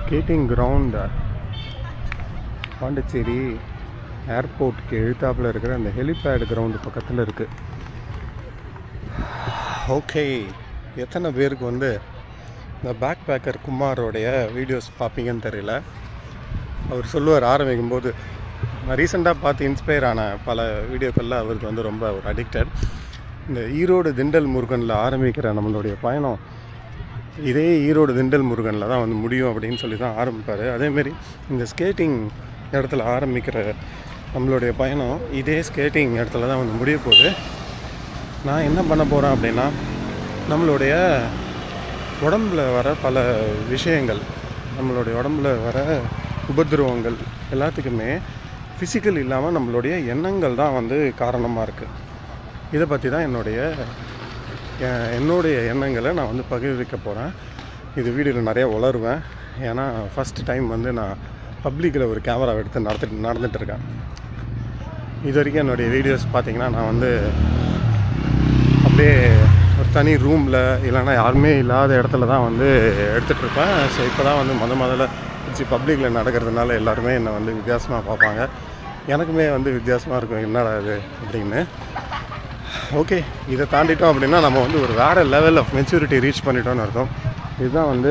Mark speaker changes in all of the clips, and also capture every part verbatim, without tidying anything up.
Speaker 1: Skating ground Pondicherry ஏர்போர்ட்டுக்கு எழுத்தாப்பில் இருக்கிற அந்த ஹெலிபேட் கிரவுண்டு பக்கத்தில் இருக்குது. ஓகே, எத்தனை பேருக்கு வந்து இந்த பேக் பேக்கர் குமாரோடைய வீடியோஸ் பார்ப்பீங்கன்னு தெரியல. அவர் சொல்லுவார் ஆரம்பிக்கும்போது, நான் ரீசெண்டாக பார்த்து இன்ஸ்பயர் ஆன பல வீடியோக்களில் அவருக்கு வந்து ரொம்ப ஒரு அடிக்டட். இந்த ஈரோடு திண்டல் முருகனில் ஆரம்பிக்கிற நம்மளுடைய பயணம் இதே ஈரோடு திண்டல் முருகனில் தான் வந்து முடியும் அப்படின்னு சொல்லி தான் ஆரம்பிப்பார். அதேமாரி இந்த ஸ்கேட்டிங் இடத்துல ஆரம்பிக்கிற நம்மளுடைய பயணம் இதே ஸ்கேட்டிங் இடத்துல தான் வந்து முடிய போகுது. நான் என்ன பண்ண போகிறேன் அப்படின்னா, நம்மளுடைய உடம்பில் வர பல விஷயங்கள், நம்மளுடைய உடம்பில் வர உபதிரவங்கள் எல்லாத்துக்குமே ஃபிசிக்கல் இல்லாமல் நம்மளுடைய எண்ணங்கள் தான் வந்து காரணமாக இருக்குது. இதை பற்றி தான் என்னுடைய என்னுடைய எண்ணங்களை நான் வந்து பகிர்விக்க போகிறேன். இது வீடியோவில் நிறையா உளருவேன். ஏன்னா ஃபஸ்ட்டு டைம் வந்து நான் பப்ளிக்கில் ஒரு கேமரா எடுத்து நடத்திட்டு நடந்துகிட்ருக்கேன். இது வரைக்கும் என்னுடைய வீடியோஸ் பார்த்திங்கன்னா நான் வந்து அப்படியே ஒரு தனி ரூமில் இல்லைன்னா யாருமே இல்லாத இடத்துல தான் வந்து எடுத்துகிட்ருப்பேன். ஸோ இப்போ தான் வந்து முத முதல்ல வச்சு பப்ளிக்கில் நடக்கிறதுனால எல்லாருமே என்னை வந்து வித்தியாசமாக பார்ப்பாங்க. எனக்குமே வந்து வித்தியாசமாக இருக்கும், என்னடா இது அப்படின்னு. ஓகே, இதை தாண்டிட்டோம் அப்படின்னா நம்ம வந்து ஒரு வேறு லெவல் ஆஃப் மெச்சூரிட்டி ரீச் பண்ணிட்டோன்னு அர்த்தம். இதுதான் வந்து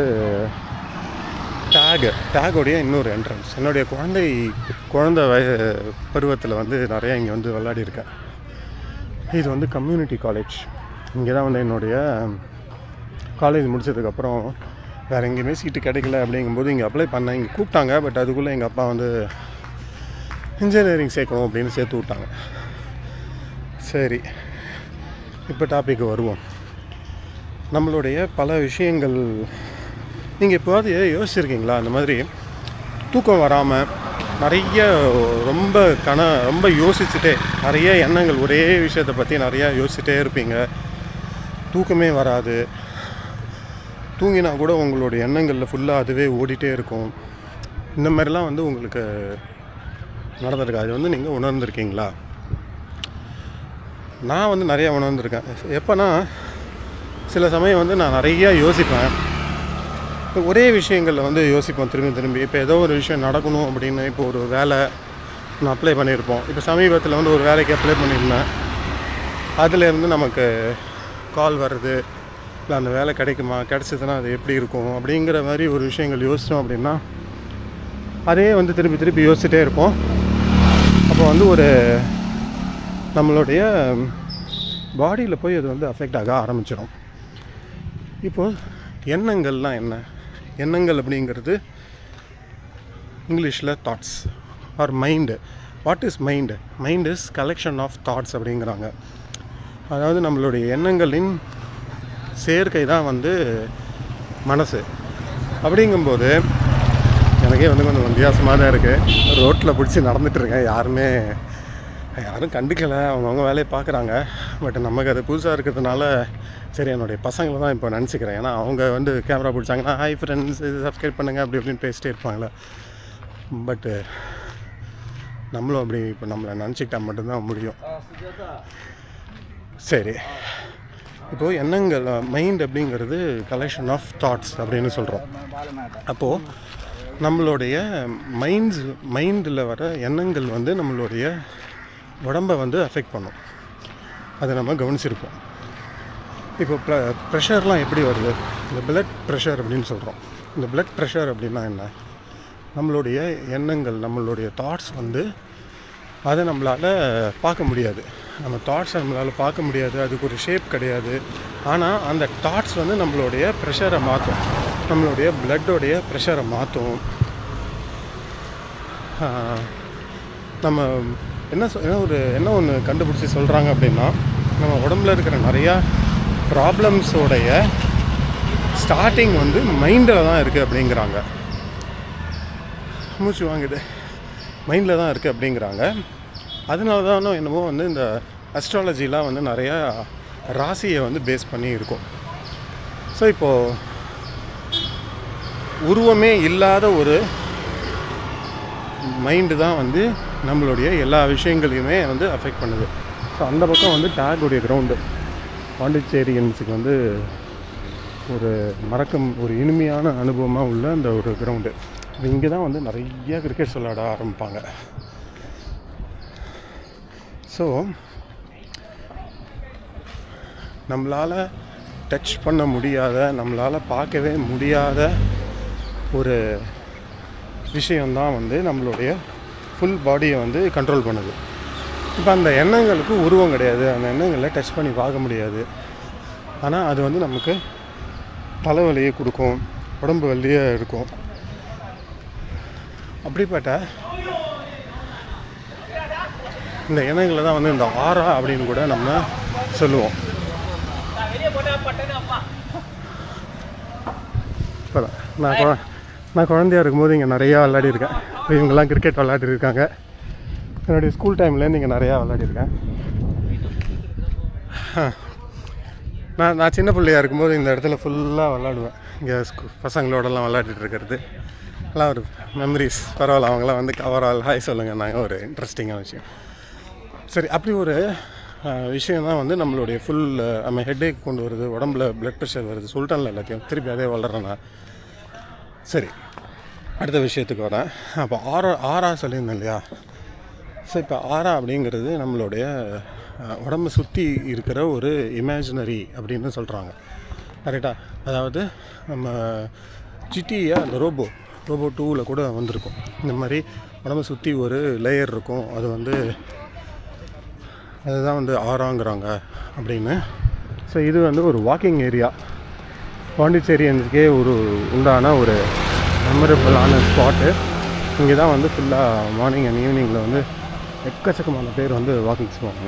Speaker 1: டேகு டேகோடைய இன்னொரு என்ட்ரன்ஸ். என்னுடைய குழந்தை குழந்தை வய பருவத்தில் வந்து நிறையா இங்கே வந்து விளையாடிருக்கேன். இது வந்து கம்யூனிட்டி காலேஜ். இங்கே தான் வந்து என்னுடைய காலேஜ் முடித்ததுக்கப்புறம் வேறு எங்கேயுமே சீட்டு கிடைக்கல அப்படிங்கும்போது இங்கே அப்ளை பண்ணேன். இங்கே கூப்பிட்டாங்க. பட் அதுக்குள்ளே எங்கள் அப்பா வந்து இன்ஜினியரிங் சேர்க்கணும் அப்படின்னு சேர்த்து விட்டாங்க. சரி, இப்போ டாபிக் வருவோம். நம்மளுடைய பல விஷயங்கள் நீங்கள் எப்போவாது யோசிச்சிருக்கீங்களா? அந்த மாதிரி தூக்கம் வராமல் நிறைய ரொம்ப கன ரொம்ப யோசிச்சுட்டே நிறைய எண்ணங்கள், ஒரே விஷயத்தை பற்றி நிறையா யோசிச்சுட்டே இருப்பீங்க. தூக்கமே வராது. தூங்கினா கூட உங்களுடைய எண்ணங்களில் ஃபுல்லாக அதுவே ஓடிட்டே இருக்கும். இந்த மாதிரிலாம் வந்து உங்களுக்கு நடந்திருக்கா? அது வந்து நீங்கள் உணர்ந்துருக்கீங்களா? நான் வந்து நிறையா உணர்ந்துருக்கேன். எப்போனா சில சமயம் வந்து நான் நிறையா யோசிப்பேன். ஒரே விஷயங்களில் வந்து யோசிப்போம் திரும்பி திரும்பி. இப்போ ஏதோ ஒரு விஷயம் நடக்கணும் அப்படின்னு, இப்போ ஒரு வேலை நான் அப்ளை பண்ணியிருப்போம். இப்போ சமீபத்தில் வந்து ஒரு வேலைக்கு அப்ளை பண்ணியிருந்தேன். அதிலேருந்து நமக்கு கால் வருது, இல்லை அந்த வேலை கிடைக்குமா, கிடச்சிதுன்னா அது எப்படி இருக்கும் அப்படிங்கிற மாதிரி ஒரு விஷயங்கள் யோசித்தோம் அப்படின்னா அதே வந்து திருப்பி திருப்பி யோசிச்சுட்டே இருப்போம். அப்போ வந்து ஒரு நம்மளுடைய பாடியில் போய் அது வந்து அஃபெக்ட் ஆக ஆரம்பிச்சிடும். இப்போது எண்ணங்கள்லாம் என்ன? எண்ணங்கள் அப்படிங்கிறது இங்கிலீஷில் thoughts are mind. What is mind? Mind is collection of thoughts அப்படிங்கிறாங்க. அதாவது நம்மளுடைய எண்ணங்களின் சேர்க்கை தான் வந்து மனசு. அப்படிங்கும்போது எனக்கே வந்து கொஞ்சம் வித்தியாசமாக தான் இருக்குது. ரோட்டில் பிடிச்சி நடந்துகிட்ருக்கேன். யாருமே யாரும் கண்டுக்கலை, அவங்கவுங்க வேலையை பார்க்குறாங்க. பட் நமக்கு அது புதுசாக இருக்கிறதுனால சரி என்னுடைய பசங்களை தான் இப்போ நினச்சிக்கிறேன். ஏன்னா அவங்க வந்து கேமரா பிடிச்சாங்கன்னா ஹாய் ஃப்ரெண்ட்ஸ், இது சப்ஸ்கிரைப் பண்ணுங்கள் அப்படி இப்படின்னு பேசிட்டே இருப்பாங்களே. பட்டு நம்மளும் அப்படி இப்போ நம்மளை நினச்சிக்கிட்டா மட்டும்தான் முடியும். சரி, இப்போது எண்ணங்கள், மைண்ட் அப்படிங்கிறது கலெக்ஷன் ஆஃப் தாட்ஸ் அப்படின்னு சொல்கிறோம். அப்போது நம்மளுடைய மைண்ட்ஸ் மைண்டில் வர எண்ணங்கள் வந்து நம்மளுடைய உடம்பை வந்து அஃபெக்ட் பண்ணும். அதை நம்ம கவனிச்சிருப்போம். இப்போ ப்ர ப்ரெஷர்லாம் எப்படி வருது? இந்த பிளட் ப்ரெஷர் அப்படின்னு சொல்கிறோம். இந்த பிளட் ப்ரெஷர் அப்படின்னா என்ன? நம்மளுடைய எண்ணங்கள், நம்மளுடைய தாட்ஸ் வந்து அதை நம்மளால் பார்க்க முடியாது. நம்ம தாட்ஸை நம்மளால் பார்க்க முடியாது. அதுக்கு ஒரு ஷேப் கிடையாது. ஆனால் அந்த தாட்ஸ் வந்து நம்மளுடைய ப்ரெஷரை மாற்றும், நம்மளுடைய பிளட்டோடைய ப்ரெஷரை மாற்றும். நம்ம என்ன சொ என்ன ஒரு என்ன ஒன்று கண்டுபிடிச்சி சொல்கிறாங்க அப்படின்னா, நம்ம உடம்புல இருக்கிற நிறையா ப்ராப்ளம்ஸோடைய ஸ்டார்டிங் வந்து மைண்டில் தான் இருக்குது அப்படிங்கிறாங்க. மூச்சு வாங்குது, மைண்டில் தான் இருக்குது அப்படிங்கிறாங்க. அதனால தான் என்னமோ வந்து இந்த அஸ்ட்ராலஜிலாம் வந்து நிறையா ராசியை வந்து பேஸ் பண்ணி இருக்கும். ஸோ இப்போது உருவமே இல்லாத ஒரு மைண்டு தான் வந்து நம்மளுடைய எல்லா விஷயங்களையுமே வந்து அஃபெக்ட் பண்ணுது. ஸோ அந்த பக்கம் வந்து டேகுடைய கிரவுண்டு பாண்டிச்சேரியன்ஸுக்கு வந்து ஒரு மறக்கும் ஒரு இனிமையான அனுபவமாக உள்ள அந்த ஒரு கிரவுண்டு. இங்கே தான் வந்து நிறைய கிரிக்கெட்ஸ் விளையாட ஆரம்பிப்பாங்க. ஸோ நம்மளால் டச் பண்ண முடியாத, நம்மளால் பார்க்கவே முடியாத ஒரு விஷயந்தான் வந்து நம்மளுடைய ஃபுல் பாடியை வந்து கண்ட்ரோல் பண்ணுது. இப்போ அந்த எண்ணங்களுக்கு உருவம் கிடையாது, அந்த எண்ணங்களை டச் பண்ணி பார்க்க முடியாது. ஆனால் அது வந்து நமக்கு தலைவலியை கொடுக்கும், உடம்பு வலியே இருக்கும். அப்படிப்பட்ட இந்த எண்ணங்களை தான் வந்து இந்த ஆரா அப்படின்னு கூட நம்ம சொல்லுவோம். இப்போ நான் குழ நான் குழந்தையாக இருக்கும்போது இங்கே நிறையா விளையாடிருக்கேன். இவங்கெல்லாம் கிரிக்கெட் விளையாடிருக்காங்க. என்னுடைய ஸ்கூல் டைம்லேருந்து இங்கே நிறையா விளையாடிருக்கேன். நான் நான் சின்ன பிள்ளையாக இருக்கும்போது இந்த இடத்துல ஃபுல்லாக விளாடுவேன். இங்கே ஸ்கூ பசங்களோடலாம் விளையாடிட்டு இருக்கிறது எல்லாம் ஒரு மெமரிஸ். பரவாயில்ல, அவங்களாம் வந்து கவரால் ஹாய் சொல்லுங்கள், நாங்கள் ஒரு இன்ட்ரெஸ்டிங்கான விஷயம். சரி, அப்படி ஒரு விஷயம் தான் வந்து நம்மளுடைய ஃபுல் நம்ம ஹெட்டேக் கொண்டு வருது, உடம்புல ப்ளட் ப்ரெஷர் வருது. சொல்லிட்டேன்ல எல்லாத்தையும், திருப்பி அதே வளர்றேன்னா. சரி, அடுத்த விஷயத்துக்கு வரேன். அப்போ ஆரா ஆரா சொல்லியிருந்தேன் இல்லையா? ஸோ இப்போ ஆரா அப்படிங்கிறது நம்மளுடைய உடம்பை சுற்றி இருக்கிற ஒரு இமேஜினரி அப்படின்னு சொல்கிறாங்க. கரெக்டாக? அதாவது நம்ம ஜிடிஏ அந்த ரோபோ ரோபோ டூவில் கூட வந்திருக்கும். இந்த மாதிரி உடம்பை சுற்றி ஒரு லேயர் இருக்கும், அது வந்து அதுதான் வந்து ஆறாங்கிறாங்க அப்படின்னு. ஸோ இது வந்து ஒரு வாக்கிங் ஏரியா, பாண்டிச்சேரியனுக்கே ஒரு உண்டான ஒரு மெமரபிளான ஸ்பாட்டு. இங்கே தான் வந்து ஃபுல்லாக மார்னிங் அண்ட் ஈவினிங்கில் வந்து எக்கச்சக்கமான பேர் வந்து வாக்கிங்ஸ் போவாங்க.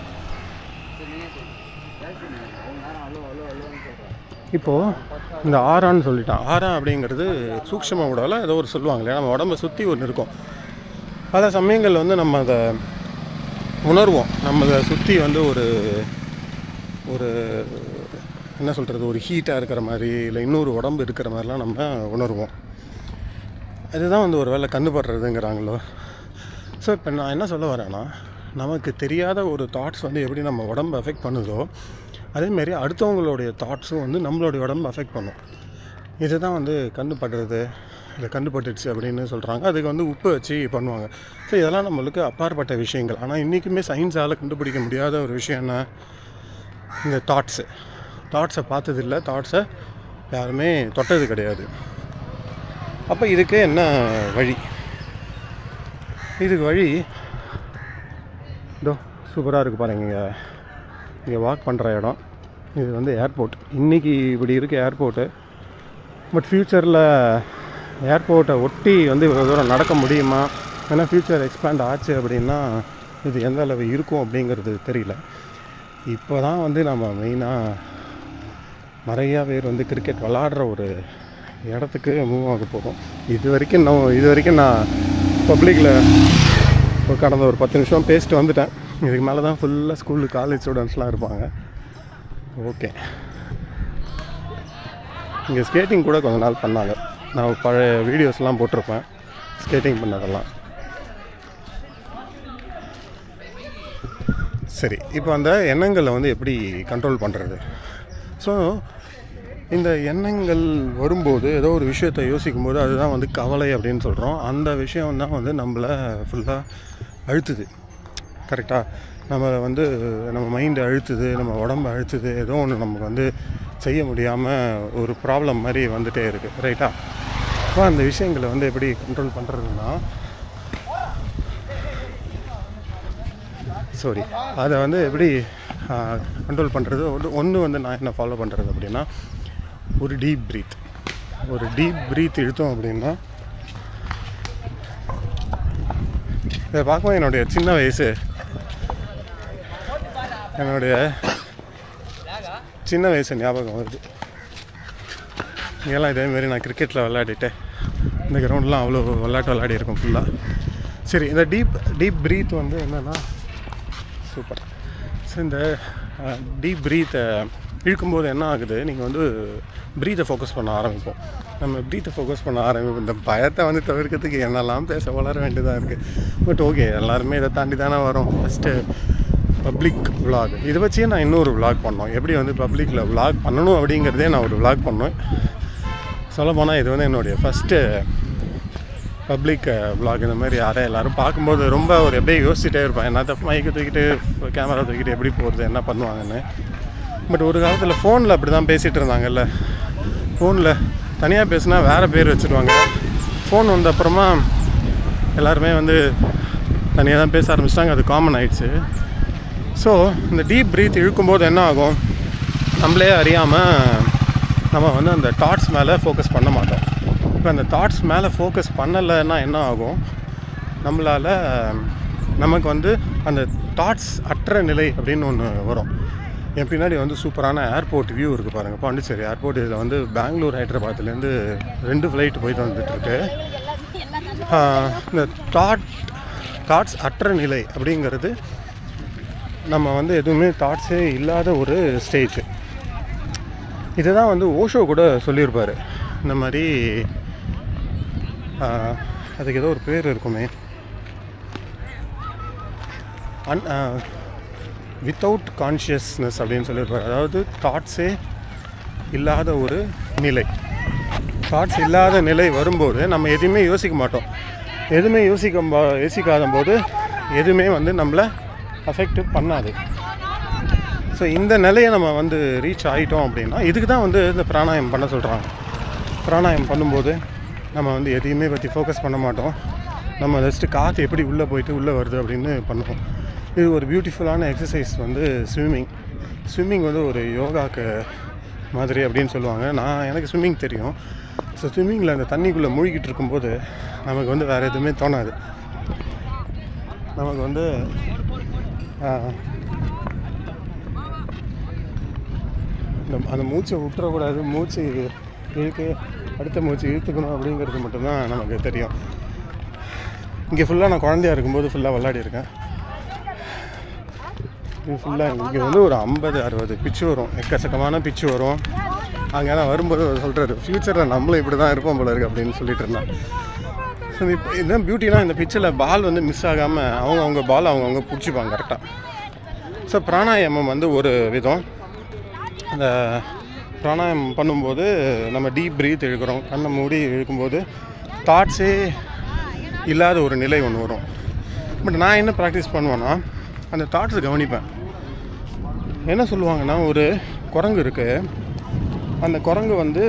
Speaker 1: இப்போது இந்த ஆறான்னு சொல்லிட்டான். ஆறா அப்படிங்கிறது சூக்ஷ்ம உடலை ஏதோ ஒரு சொல்லுவாங்க இல்லையா? நம்ம உடம்பை சுற்றி ஒன்று இருக்கும். பல சமயங்கள் வந்து நம்ம அதை உணர்வோம். நம்மளை சுற்றி வந்து ஒரு ஒரு என்ன சொல்கிறது, ஒரு ஹீட்டாக இருக்கிற மாதிரி, இல்லை இன்னொரு உடம்பு இருக்கிற மாதிரிலாம் நம்ம உணர்வோம். அதுதான் வந்து ஒரு வேளை கண்டுபடுறதுங்கிறாங்களோ. ஸோ இப்போ நான் என்ன சொல்ல வரேன்னா, நமக்கு தெரியாத ஒரு தாட்ஸ் வந்து எப்படி நம்ம உடம்பை அஃபெக்ட் பண்ணுதோ, அதேமாரி அடுத்தவங்களுடைய தாட்ஸும் வந்து நம்மளுடைய உடம்பை அஃபெக்ட் பண்ணும். இதுதான் வந்து கண்டுபடுறது, இல்லை கண்டுபட்டுடுச்சு அப்படின்னு சொல்கிறாங்க. அதுக்கு வந்து உப்பு வச்சு பண்ணுவாங்க. ஸோ இதெல்லாம் நம்மளுக்கு அப்பாற்பட்ட விஷயங்கள். ஆனால் இன்றைக்குமே சயின்ஸால் கண்டுபிடிக்க முடியாத ஒரு விஷயம் என்ன? இந்த தாட்ஸு. தாட்ஸை பார்த்ததில்லை, தாட்ஸை யாருமே தொட்டது கிடையாது. அப்போ இதுக்கு என்ன வழி? இதுக்கு வழி இதோ சூப்பராக இருக்குது பாருங்க. இங்கே இங்கே வாக் பண்ணுற இடம் இது வந்து ஏர்போர்ட். இன்றைக்கி இப்படி இருக்குது ஏர்போர்ட்டு. பட் ஃப்யூச்சரில் ஏர்போர்ட்டை ஒட்டி வந்து இவ்வளோ தூரம் நடக்க முடியுமா? ஏன்னா ஃப்யூச்சர் எக்ஸ்பேண்ட் ஆச்சு அப்படின்னா இது எந்த அளவு இருக்கும் அப்படிங்கிறது தெரியல. இப்போ தான் வந்து நம்ம மெயினாக நிறையா பேர் வந்து கிரிக்கெட் விளாடுற ஒரு இடத்துக்கு மூவ் ஆக போகிறோம். இது வரைக்கும் நான் இது வரைக்கும் நான் பப்ளிக்கில் ஒரு கடந்த ஒரு பத்து நிமிஷம் பேசிட்டு வந்துட்டேன். இதுக்கு மேலே தான் ஃபுல்லாக ஸ்கூலு காலேஜ் ஸ்டூடெண்ட்ஸ்லாம் இருப்பாங்க. ஓகே, இங்கே ஸ்கேட்டிங் கூட கொஞ்ச நாள் பண்ணாங்க. நான் பழைய வீடியோஸ்லாம் போட்டிருப்பேன் ஸ்கேட்டிங் பண்ணதெல்லாம். சரி, இப்போ அந்த எண்ணங்களை வந்து எப்படி கண்ட்ரோல் பண்ணுறது? ஸோ இந்த எண்ணங்கள் வரும்போது ஏதோ ஒரு விஷயத்தை யோசிக்கும் போது அதுதான் வந்து கவலை அப்படின்னு சொல்கிறோம். அந்த விஷயம் தான் வந்து நம்மளை ஃபுல்லாக அழுத்துது. கரெக்டாக? நம்மளை வந்து நம்ம மைண்டை அழுத்துது, நம்ம உடம்பை அழுத்துது. ஏதோ ஒன்று நமக்கு வந்து செய்ய முடியாமல் ஒரு ப்ராப்ளம் மாதிரி வந்துகிட்டே இருக்குது. ரைட்டா? அப்போ அந்த விஷயங்களை வந்து எப்படி கண்ட்ரோல் பண்ணுறதுன்னா, சாரி அதை வந்து எப்படி கண்ட்ரோல் பண்ணுறது? ஒன்று ஒன்று வந்து நான் என்ன ஃபாலோ பண்ணுறது அப்படின்னா, ஒரு டீப் ப்ரீத் ஒரு டீப் ப்ரீத் இழுத்தோம் அப்படின்னா, இதை பார்க்கும்போது என்னுடைய சின்ன வயசு என்னுடைய சின்ன வயசு ஞாபகம் வருது. இங்கெல்லாம் இதேமாரி நான் கிரிக்கெட்டில் விளையாடிட்டு இந்த கிரவுண்ட்லாம் அவ்வளோ விளையாட்டு விளையாடி இருக்கும் ஃபுல்லாக. சரி, இந்த டீப் டீப் ப்ரீத் வந்து என்னென்னா சூப்பர். ஸோ இந்த டீப் ப்ரீத்தை இழுக்கும்போது என்ன ஆகுது, நீங்கள் வந்து ப்ரீத்தை ஃபோக்கஸ் பண்ண ஆரம்பிப்போம். நம்ம ப்ரீத்தை ஃபோக்கஸ் பண்ண ஆரம்பிப்போம். இந்த பயத்தை வந்து தவிர்க்கிறதுக்கு என்னெல்லாம் பேச வளர வேண்டியதாக இருக்குது. பட் ஓகே, எல்லாருமே இதை தாண்டி தானே வரும். First public vlog. இதை வச்சே நான் இன்னொரு விலாக் பண்ணோம், எப்படி வந்து பப்ளிக்கில் விலாக் பண்ணணும் அப்படிங்கிறதே நான் ஒரு விலாக் பண்ணோம். சொல்லப்போனால் இது வந்து என்னுடைய ஃபஸ்ட்டு பப்ளிக் விலாக். இந்த மாதிரி யாரை எல்லோரும் பார்க்கும்போது ரொம்ப ஒரு எப்படியே யோசிச்சுட்டே இருப்பேன், என்ன தப்பு மைக்கை தூக்கிட்டு கேமரா தூக்கிட்டு எப்படி போகிறது, என்ன பண்ணுவாங்கன்னு. பட் ஒரு காலத்தில் ஃபோனில் அப்படி தான் பேசிகிட்டு இருந்தாங்கல்ல, ஃபோனில் தனியாக பேசுனா வேறு பேர் வச்சுருவாங்க. ஃபோன் வந்த அப்புறமா எல்லாருமே வந்து தனியாக தான் பேச ஆரம்பிச்சிட்டாங்க, அது காமன் ஆகிடுச்சு. ஸோ இந்த டீப் ப்ரீத் இழுக்கும்போது என்ன ஆகும், நம்மளே அறியாமல் நம்ம வந்து அந்த தாட்ஸ் மேலே ஃபோக்கஸ் பண்ண மாட்டோம். இப்போ அந்த தாட்ஸ் மேலே ஃபோக்கஸ் பண்ணலைன்னா என்ன ஆகும், நம்மளால் நமக்கு வந்து அந்த தாட்ஸ் அற்ற நிலை அப்படின்னு ஒன்று வரும். என் பின்னாடி வந்து சூப்பரான ஏர்போர்ட் வியூ இருக்குது பாருங்கள், பாண்டிச்சேரி ஏர்போர்ட். இதில் வந்து பெங்களூர் ஹைதராபாத்லேருந்து ரெண்டு ஃப்ளைட்டு போயிட்டு வந்துட்டுருக்கு. இந்த தாட் தாட்ஸ் அற்ற நிலை அப்படிங்கிறது நம்ம வந்து எதுவுமே தாட்ஸே இல்லாத ஒரு ஸ்டேஜ். இதை தான் வந்து ஓஷோ கூட சொல்லியிருப்பார். இந்த மாதிரி அதுக்கு ஏதோ ஒரு பேர் இருக்குமே, அன் வித்தவுட் கான்ஷியஸ்னஸ் அப்படின்னு சொல்லியிருப்பார். அதாவது தாட்ஸே இல்லாத ஒரு நிலை. தாட்ஸ் இல்லாத நிலை வரும்போது நம்ம எதுவுமே யோசிக்க மாட்டோம். எதுவுமே யோசிக்க யோசிக்காத போது எதுவுமே வந்து நம்மளை அஃபெக்ட் பண்ணாது. ஸோ இந்த நிலையை நம்ம வந்து ரீச் ஆகிட்டோம் அப்படின்னா, இதுக்கு தான் வந்து இந்த பிராணாயம் பண்ண சொல்கிறாங்க. பிராணாயம் பண்ணும்போது நம்ம வந்து எதையுமே பற்றி ஃபோக்கஸ் பண்ண மாட்டோம். நம்ம ஜஸ்ட்டு காற்று எப்படி உள்ளே போயிட்டு உள்ளே வருது அப்படின்னு பண்ணுவோம். இது ஒரு பியூட்டிஃபுல்லான எக்ஸசைஸ் வந்து ஸ்விம்மிங். ஸ்விம்மிங் வந்து ஒரு யோகாக்கு மாதிரி அப்படின்னு சொல்லுவாங்க. நான் எனக்கு ஸ்விம்மிங் தெரியும். ஸோ ஸ்விம்மிங்கில் அந்த தண்ணிக்குள்ளே மூழ்கிட்டு இருக்கும்போது நமக்கு வந்து வேறு எதுவுமே தோணாது. நமக்கு வந்து அந்த மூச்சை விட்டுறக்கூடாது, மூச்சு இழுக்கு அடுத்த மூச்சு இழுத்துக்கணும் அப்படிங்கிறது மட்டும்தான் நமக்கு தெரியும். இங்கே ஃபுல்லாக நான் குழந்தையாக இருக்கும்போது ஃபுல்லாக விளையாடி இருக்கேன். இது ஃபுல்லாக இங்கே வந்து ஒரு ஐம்பது அறுபது பிச்சு வரும், எக்கச்சக்கமான பிச்சு வரும். அங்கே தான் வரும்போது சொல்கிறாரு, ஃப்யூச்சரில் நம்மளும் இப்படி தான் இருப்போம் போல இருக்குது அப்படின்னு சொல்லிட்டு இருந்தான். ஸோ இப்போ இதுதான் பியூட்டினா, இந்த பிச்சில் பால் வந்து மிஸ் ஆகாமல் அவங்க அவங்க பால் அவங்கவுங்க பிடிச்சிப்பாங்க கரெக்டாக. ஸோ பிராணாயாமம் வந்து ஒரு விதம். அந்த பிராணாயாமம் பண்ணும்போது நம்ம டீப் ப்ரீத் இழுக்கிறோம், கண்ணை மூடி இழுக்கும்போது தாட்ஸே இல்லாத ஒரு நிலை ஒன்று வரும். பட் நான் என்ன ப்ராக்டிஸ் பண்ணுவேன்னா, அந்த தாட்ஸை கவனிப்பேன். என்ன சொல்லுவாங்கன்னா, ஒரு குரங்கு இருக்குது, அந்த குரங்கு வந்து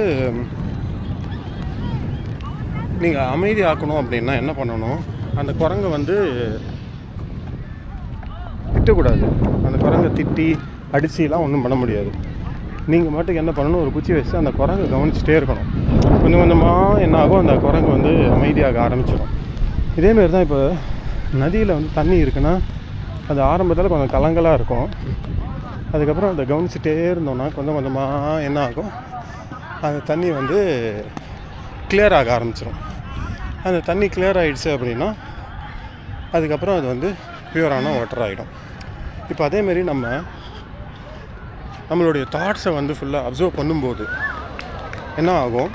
Speaker 1: நீங்கள் அமைதி ஆக்கணும் அப்படின்னா என்ன பண்ணணும், அந்த குரங்கை வந்து திட்டக்கூடாது. அந்த குரங்கை திட்டி அடிச்சுலாம் ஒன்றும் பண்ண முடியாது. நீங்கள் மட்டும் என்ன பண்ணணும், ஒரு குச்சி வச்சு அந்த குரங்கை கவனிச்சிட்டே இருக்கணும். கொஞ்சம் கொஞ்சமாக என்ன ஆகும், அந்த குரங்கு வந்து அமைதியாக ஆரம்பிச்சிடும். இதேமாரி தான் இப்போ நதியில் வந்து தண்ணி இருக்குன்னா அது ஆரம்பத்தில் கொஞ்சம் கலங்கலாக இருக்கும். அதுக்கப்புறம் அதை கவனிச்சிட்டே இருந்தோம்னா கொஞ்சம் கொஞ்சமாக என்ன ஆகும், அந்த தண்ணி வந்து கிளியர் ஆக ஆரம்பிச்சிடும். அந்த தண்ணி கிளியர் ஆகிடுச்சு அப்படின்னா அதுக்கப்புறம் அது வந்து பியூரான வாட்டர் ஆகிடும். இப்போ அதேமாரி நம்ம நம்மளுடைய தாட்ஸை வந்து ஃபுல்லாக அப்சர்வ் பண்ணும்போது என்ன ஆகும்,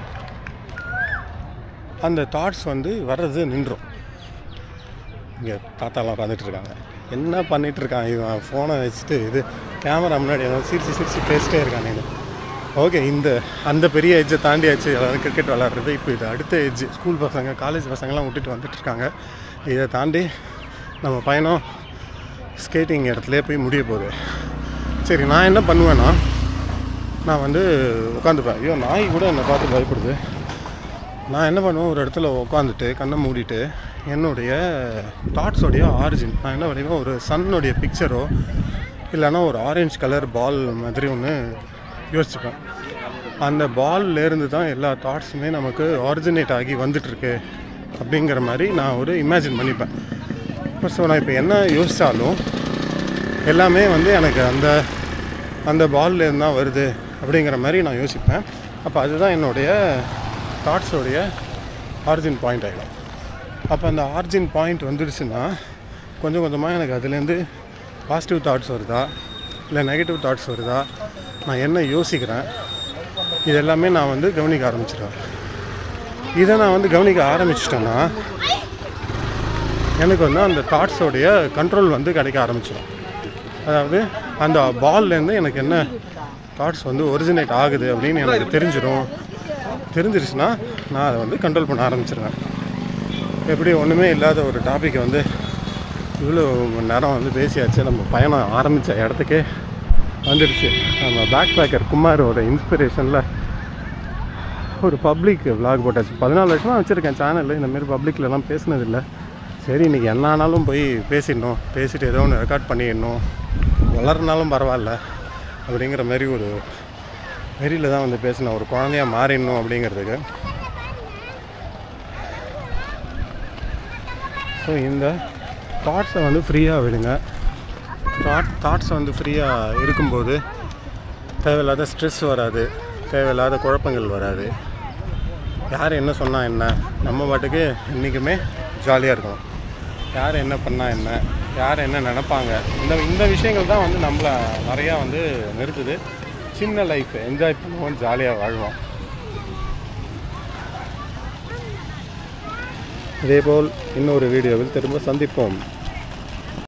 Speaker 1: அந்த தாட்ஸ் வந்து வர்றது நின்றும். இங்கே தாத்தாலாம் உட்காந்துட்ருக்காங்க, என்ன பண்ணிகிட்ருக்கான் இவன், ஃபோனை வச்சுட்டு இது கேமரா முன்னாடி ஏதாவது சிரிச்சு சிரிச்சு பேசிட்டே இருக்கான். நீங்கள் ஓகே, இந்த அந்த பெரிய எட்ஜை தாண்டியாச்சு எல்லோரும் கிரிக்கெட் விளாட்றது. இப்போ இது அடுத்த எட்ஜு, ஸ்கூல் பசங்க காலேஜ் பசங்கள்லாம் விட்டுட்டு வந்துட்டுருக்காங்க. இதை தாண்டி நம்ம பயணம் ஸ்கேட்டிங் இடத்துலேயே போய் முடிய போகுது. சரி, நான் என்ன பண்ணுவேன்னா, நான் வந்து உட்காந்துப்பேன். ஐயோ, நாய் கூட என்னை பார்த்து பயப்படுது. நான் என்ன பண்ணுவேன், ஒரு இடத்துல உட்காந்துட்டு கண்ணை மூடிட்டு என்னுடைய தாட்ஸோடைய ஆரிஜின் நான் என்ன பண்ணுவேன், ஒரு சன்னுடைய பிக்சரோ இல்லைன்னா ஒரு ஆரஞ்சு கலர் பால் மாதிரி ஒன்று யோசிச்சுப்பேன். அந்த பால்லேருந்து தான் எல்லா தாட்ஸுமே நமக்கு ஆரிஜினேட் ஆகி வந்துட்டுருக்கு அப்படிங்கிற மாதிரி நான் ஒரு இமேஜின் பண்ணிப்பேன். ஸோ நான் இப்போ என்ன யோசித்தாலும் எல்லாமே வந்து எனக்கு அந்த அந்த பால்லேருந்து தான் வருது அப்படிங்கிற மாதிரி நான் யோசிப்பேன். அப்போ அதுதான் என்னுடைய தாட்ஸோடைய ஆரிஜின் பாயிண்ட் ஆகிடும். அப்போ அந்த ஆரிஜின் பாயிண்ட் வந்துடுச்சுன்னா கொஞ்சம் கொஞ்சமாக எனக்கு அதுலேருந்து பாசிட்டிவ் தாட்ஸ் வருதா இல்லை நெகட்டிவ் தாட்ஸ் வருதா, நான் என்ன யோசிக்கிறேன், இது எல்லாமே நான் வந்து கவனிக்க ஆரம்பிச்சிடுவேன். இதை நான் வந்து கவனிக்க ஆரம்பிச்சிட்டேன்னா எனக்கு வந்து அந்த தாட்ஸோடைய கண்ட்ரோல் வந்து கிடைக்க ஆரம்பிச்சிடும். அதாவது அந்த பால்லேருந்து எனக்கு என்ன தாட்ஸ் வந்து ஒரிஜினேட் ஆகுது அப்படின்னு எனக்கு தெரிஞ்சிடும். தெரிஞ்சிருச்சுன்னா நான் அதை வந்து கண்ட்ரோல் பண்ண ஆரம்பிச்சிருவேன். எப்படி ஒன்றுமே இல்லாத ஒரு டாப்பிக்கை வந்து இவ்வளோ மணி நேரம் வந்து பேசியாச்சு. நம்ம பயணம் ஆரம்பித்த இடத்துக்கே வந்துடுச்சு. நம்ம பேக் பேக்கர் குமாரோட இன்ஸ்பிரேஷனில் ஒரு பப்ளிக் விளாக் போட்டாச்சு. பதினாலு வருஷமாக வச்சுருக்கேன் சேனலில். இந்தமாரி பப்ளிக்லலாம் பேசினதில்லை. சரி இன்றைக்கி என்ன ஆனாலும் போய் பேசிடணும், பேசிட்டு ஏதோ ஒன்று ரெக்கார்ட் பண்ணிடணும், வளர்னாலும் பரவாயில்ல அப்படிங்கிற மாதிரி ஒரு வெறியில் தான் வந்து பேசினேன். ஒரு குழந்தையாக மாறிடணும் அப்படிங்கிறதுக்கு. ஸோ இந்த தாட்ஸை வந்து ஃப்ரீயாக விடுங்க. தாட் தாட்ஸை வந்து ஃப்ரீயாக இருக்கும்போது தேவையில்லாத ஸ்ட்ரெஸ் வராது, தேவையில்லாத குழப்பங்கள் வராது. யார் என்ன சொன்னால் என்ன, நம்ம பாட்டுக்கு என்றைக்குமே ஜாலியாக இருக்கணும். யார் என்ன பண்ணால் என்ன, யார் என்ன நினைப்பாங்க, இந்த இந்த விஷயங்கள் தான் வந்து நம்மளை நிறையா வந்து நிறுத்துது. சின்ன லைஃப் என்ஜாய் பண்ணுவோம், ஜாலியாக வாழ்வோம். இதேபோல் இன்னொரு வீடியோவில் திரும்ப சந்திப்போம்.